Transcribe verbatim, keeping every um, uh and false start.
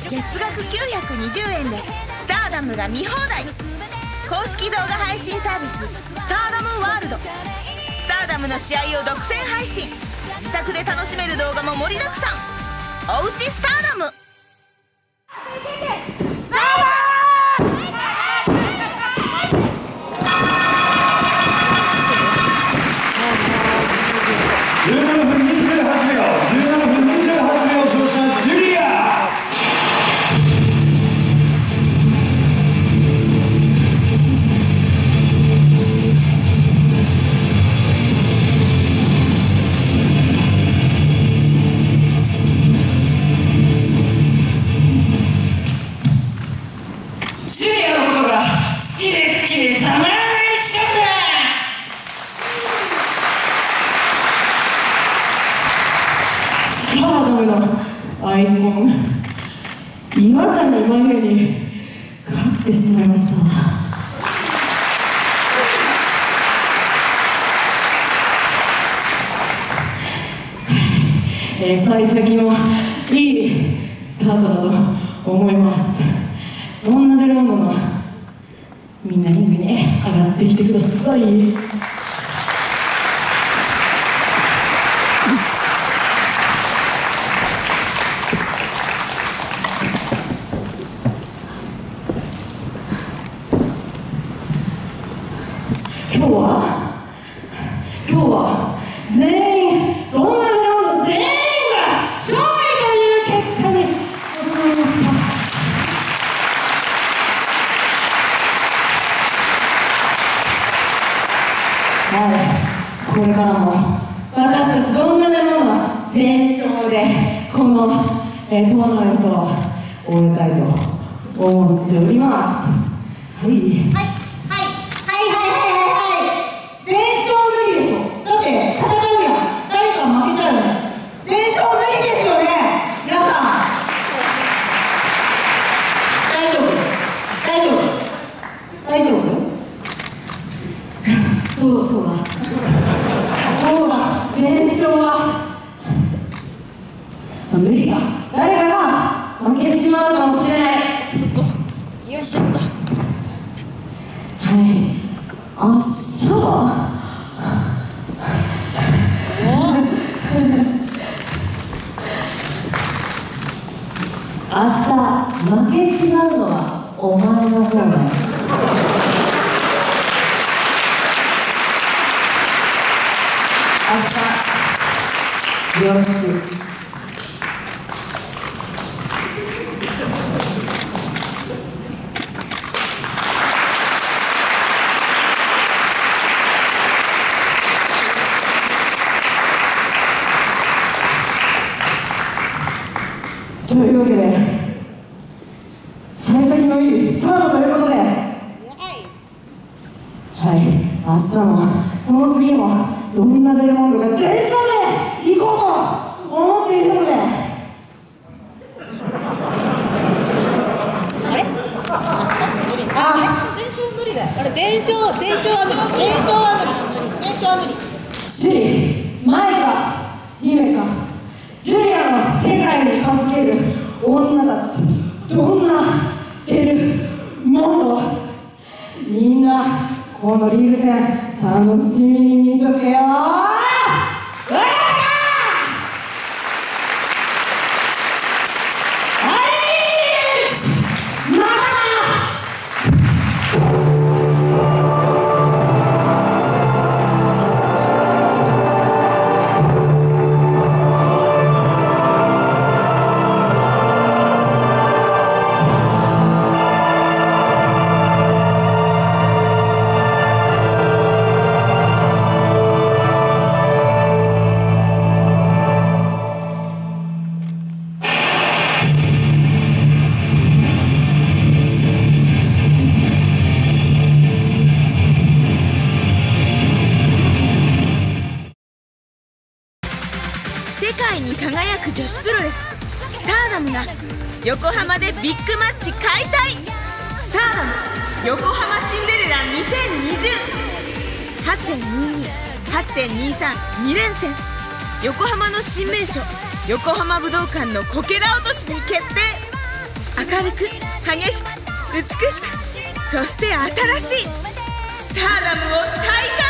月額きゅうひゃくにじゅうえんでスターダムが見放題。公式動画配信サービススターダムワールド。スターダムの試合を独占配信。自宅で楽しめる動画も盛りだくさん。おうちスターダム。 じゅうななふんにじゅうはちびょう、じゅうななふんにじゅうはちびょう勝者ジュリア。 ジュリアのことが好きで好きでたまらないっしょだ。スターダムのアイコン、岩谷真由に勝ってしまいました。えー、幸先もいいスタートだと思います。女出るもののみんなリングに上がってきてください。今日は今日は全員女出るもの全員が勝利という結果に収まりました。はい、これからも私たちどんなでもの全勝でこの、えー、トーナメントを終えたいと思っております。はい、はい、はい、はい、はい、はい、はい、全勝無理でしょ。だって戦うやん、誰か負けちゃうよね。全勝無理ですよね、皆さん。大丈夫大丈夫大丈夫そうそうだそうだ、全勝は無理か。誰かが負けてしまうかもしれない。ちょっとよいしょっと。はい、明日は明日負け違うのはお前の方だよ。明日よろしく。というわけで幸先のいいスタートということで、はい、明日もその次もどんなデルモンドが全勝でいこうと思っているので、あれあ全勝無理だよ。あれ全勝全勝は無理全勝は無理全勝は無理。シリマイか姫かジュリアの世界に助ける女たち、どんなデルモンド、みんなこのリーグ戦楽しみに見とけよー。 世界に輝く女子プロレススターダムが横浜でビッグマッチ開催。スターダム横浜シンデレラにせんにじゅう はちてんにに はちてんにさん に連戦、横浜の新名所横浜武道館のこけら落としに決定。 るく激しく美しく、そして新しいスターダムを体感。